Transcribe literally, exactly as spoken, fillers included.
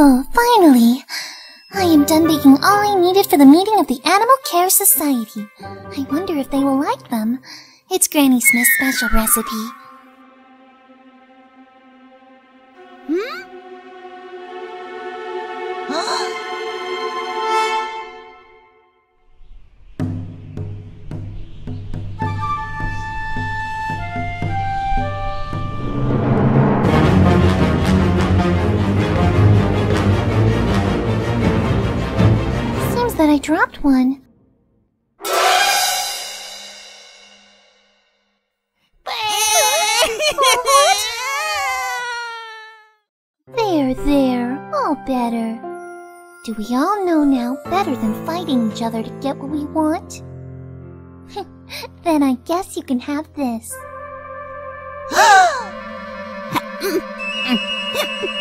Oh, finally! I am done baking all I needed for the meeting of the Animal Care Society. I wonder if they will like them. It's Granny Smith's special recipe. Hmm? Huh? Seems that I dropped one. There, there, all better. Do we all know now better than fighting each other to get what we want? Then I guess you can have this.